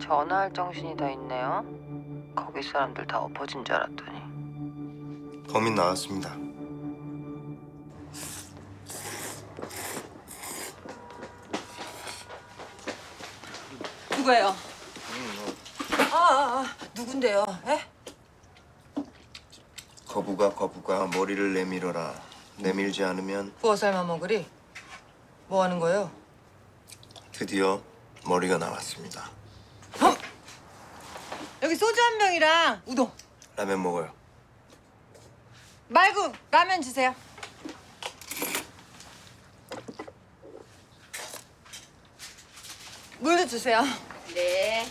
전화할 정신이 다 있네요. 거기 사람들 다 엎어진 줄 알았더니. 범인 나왔습니다. 누구예요? 누군데요? 에? 거북아 머리를 내밀어라. 내밀지 않으면 부어 삶아 먹으리? 뭐 하는 거예요? 드디어 머리가 나왔습니다. 여기 소주 한 병이랑 우동. 라면 먹어요. 말고 라면 주세요. 물도 주세요. 네.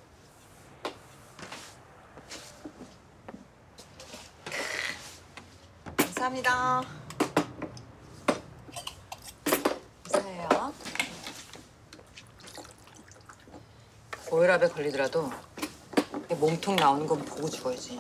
감사합니다. 감사해요. 고혈압에 걸리더라도 몸통 나오는 건 보고 죽어야지.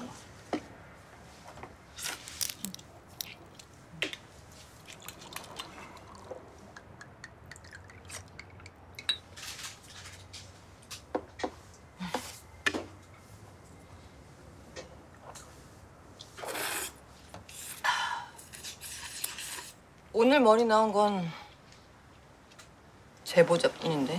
오늘 머리 나온 건 제보자뿐인데.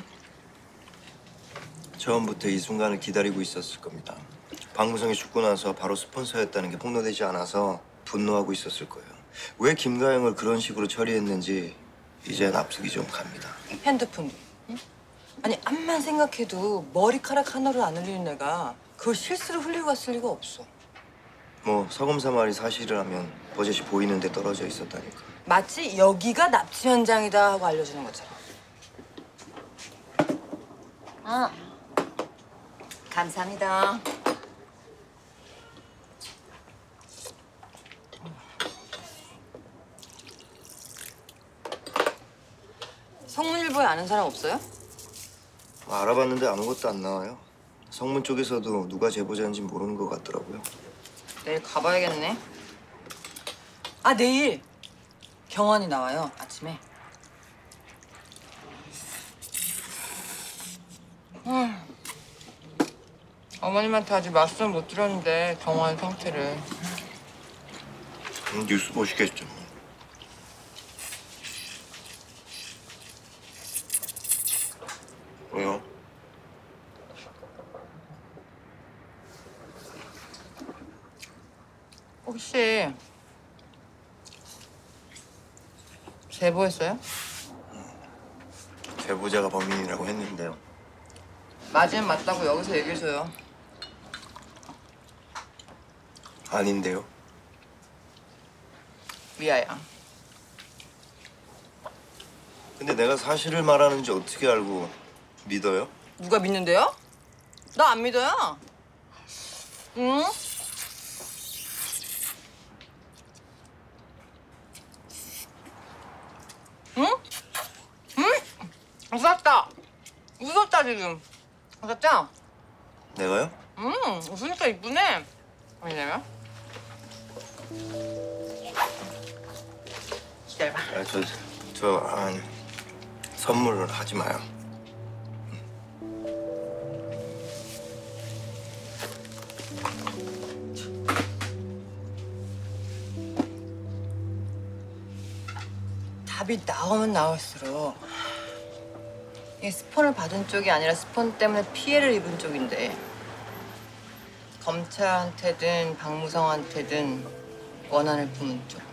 처음부터 이 순간을 기다리고 있었을 겁니다. 박무성이 죽고 나서 바로 스폰서였다는 게 폭로되지 않아서 분노하고 있었을 거예요. 왜 김가영을 그런 식으로 처리했는지 이제 납득이 좀 갑니다. 핸드폰도. 응? 아니 암만 생각해도 머리카락 하나로 안 흘리는 애가 그걸 실수로 흘리고 갔을 리가 없어. 뭐 서검사 말이 사실이라면 버젯이 보이는데 떨어져 있었다니까. 마치 여기가 납치 현장이다 하고 알려주는 것처럼. 감사합니다. 성문일보에 아는 사람 없어요? 알아봤는데 아무것도 안 나와요. 성문 쪽에서도 누가 제보자인지 모르는 것 같더라고요. 내일 가봐야겠네. 내일 경환이 나와요, 아침에. 어머님한테 아직 말씀 못 드렸는데 경환 상태를. 뉴스 보시겠죠. 왜요? 혹시 제보했어요? 제보자가 범인이라고 했는데요. 맞으면 맞다고 여기서 얘기해줘요. 아닌데요. 미아야. 근데 내가 사실을 말하는지 어떻게 알고 믿어요? 누가 믿는데요? 나 안 믿어요. 응? 응? 응? 웃었다. 웃었다 지금. 웃었죠? 내가요? 웃으니까 이쁘네. 왜냐면? 기다려봐. 아니, 선물을 하지 마요. 답이 나오면 나올수록 이게 스폰을 받은 쪽이 아니라 스폰 때문에 피해를 입은 쪽인데 검찰한테든 박무성한테든 원한을 품은 쪽.